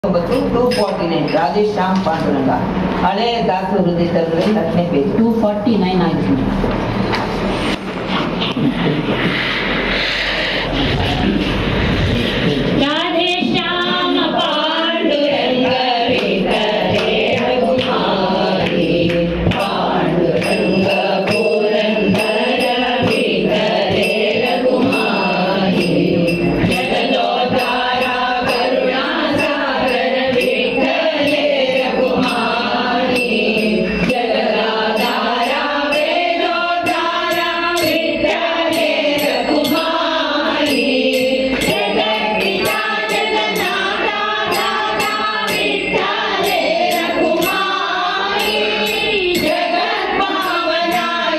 249 ರಾಧೇಶ್ಯಾಮ್ ಪಾಂಡುರಂಗ ಹಳೆ ದಾಸು ಹೃದಯದಲ್ಲಿ 10ನೇ ಪೇಜ್ 249 ಆಯ್ತು. ರಾಧೇಶ್ಯಾಮ ಪಾಂಡುರಂಗ ವಿಠಲೇ ರಘುಮಾರಿ ಪಾಂಡುರಂಗ ಪುರಂದರ ವಿಠಲೇ ರಘುಮಾರಿ ಜಗದೋದ್ಧಾರ ಕರುಣಾಸಾಗರ ವಿಠಲೇ ರಘುಮಾರಿ ಜಗದಾಧಾರ ವೇದೋದ್ಧಾರ ವಿಠಲೇ ರಘುಮಾರಿ ಜಗದ್ಪಿತಾ ಜಗನ್ನಾಥಾಧಾರ ವಿಠಲೇ ರಘುಮಾರಿ ಜಗತ್ಪಾವನ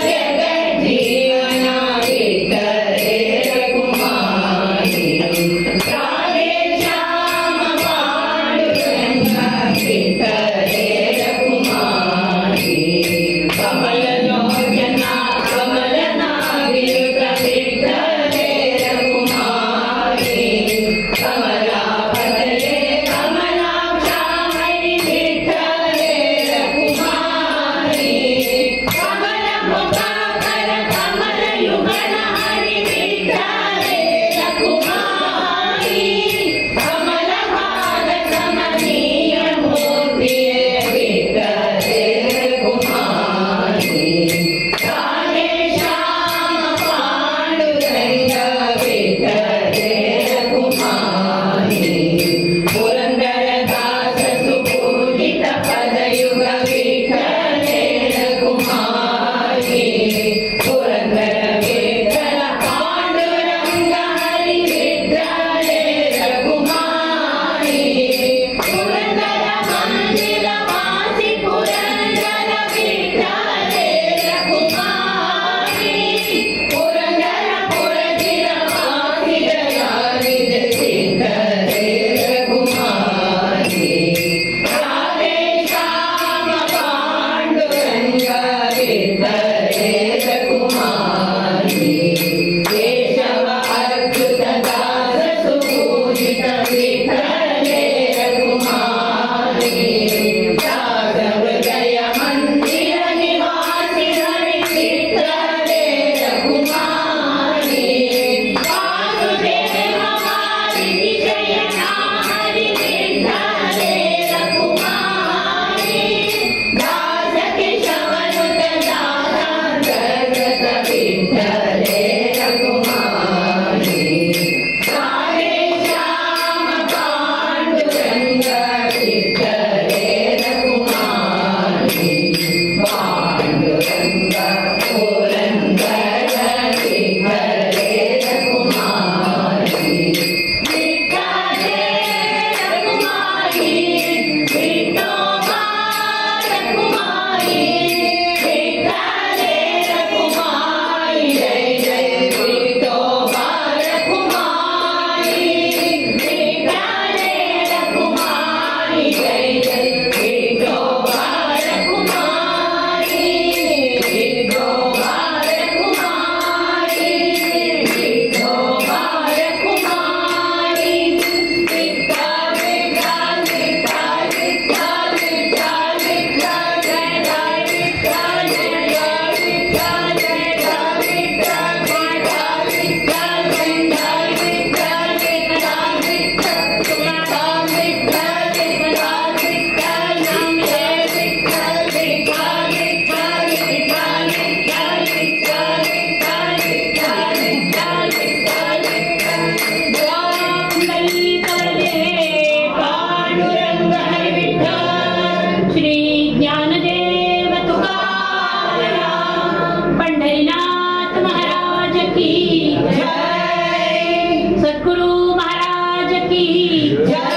ಜಗಜ್ಜೀವನ ವಿಠಲೇ ರಘುಮಾರಿ ರಾಧೇಶ್ಯಾಮ ಪಾಂಡುರಂಗ ವಿಠಲೇ ರಘುಮಾರಿ ಕಮಲಲೋಚನ ಕಮಲನಾಭಿಯುತ ವಿಠಲೇ ರಘುಮಾರಿ ಕಮಲಾಪತಲೇ ಕಮಲಾಕ್ಷಾಮಣಿ ವಿಠಲೇ ರಘುಮಾರಿ ಕಮಲಮುಖಾಕರ ಕಮಲಯುಗಲ ಹರಿ ವಿಠಲೇ ರಘುಮಾರಿ ಕಮಲಪಾದ ಕಮನೀಯ ಮೂರ್ತಿಯೇ ವಿಠಲೇ ರಘುಮಾರಿ ರಾಧೇಶ್ಯಾಮ ಪಾಂಡುರಂಗ ವಿಠಲೇ ರಘುಮಾರಿ ಪುರಂದರ ದಾಸ ಸುಪೂಜಿತ ಪದಯುಗ ವಿಠಲೇ ರಘುಮಾರಿ ಪುರಂದರ ವಿಠಲ ಪಾಂಡುರಂಗ ಹರಿ ವಿಠಲೇ ರಘುಮಾರಿ ಪುರಂದರ ಮಂದಿರ ವಾಸಿ ಪುರಂದರ ವಿಠಲೇ ರಘುಮಾರಿ ಪುರಂದರ ಪುರಜಿರ ವಾಸಿ ದಯಾನಿಧ ವಿಠಲೇ ರಘುಮಾರಿ ರಾಧೇಶ್ಯಾಮ ಪಾಂಡುರಂಗ ವಿಠಲೇ ರಘುಮಾರಿ ಕೇಶವ ಅಚ್ಯುತ ದಾಸ ಸುಪೂಜಿತ ವಿಠಲೇ ರಘುಮಾರಿ ದಾಸ ಹೃದಯ ಮಂದಿರ ನಿವಾಸಿ ಹರಿ ವಿಠಲೇ ರಘುಮಾರಿ ವಾಸುದೇವ ವಾರಿಧಿ ಶಯನ ಹರಿ ವಿಠಲೇ ರಘುಮಾರಿ ದಾಸ ಕೇಶವನುತ ದಾಸಾಂತರ್ಗತ ವಿಠಲೇ ರಘುಮಾರಿ ರಾಧೇಶ್ಯಾಮ ಪಾಂಡುರಂಗ ವಿಠಲೇ ರಘುಮಾರಿ ಪಾಂಡುರಂಗ ಪುರಂದರ ವಿಠಲೇ ರಘುಮಾರಿ ವಿಠಲೇ ರಘುಮಾರಿ ವಿಠೋಬಾ ರಘುಮಾರಿ ವಿಠಲೇ ರಘುಮಾರಿ ಜಯ ಜಯ ವಿಠೋಬಾ ರಘುಮಾರಿ ವಿಠಲೇ ರಘುಮಾರಿ ಜಯ ಜಯ ವಿಠೋಬಾ ರಘುಮಾರಿ ವಿಠೋಬಾ ರಘುಮಾರಿ ವಿಠೋಬಾ ರಘುಮಾರಿ ವಿಠ ವಿಠ ವಿಠ ವಿಠ ವಿಠ ವಿಠ ಜಯ ಜಯ ವಿಠ ಜಯ ವಿಠ ಜಯ ವಿಠ ಮಾತ ವಿಠ ಜಯ ವಿಠ ವಿಠ ವಿಠ ಸುಮತ ವಿಠ ವಿಠ ವಿಠ ನಮ ಜಯ ವಿಠ ವಿಠ ವಿಠ ವಿಠ ವಿಠ ವಿಠ ವಿಠ ವಿಠ ವಿಠ ವಿಠ ದ್ವಾಂಬಲಿ ತಳದೆ ಪಾಂಡುರಂಗ ಹರಿ ವಿಠಲ ಶ್ರೀ ಜ್ಞಾನದೇವ ತುಕಾರಾಮ್ पंढरीनाथ महाराज की जय सद्गुरु महाराज की जय।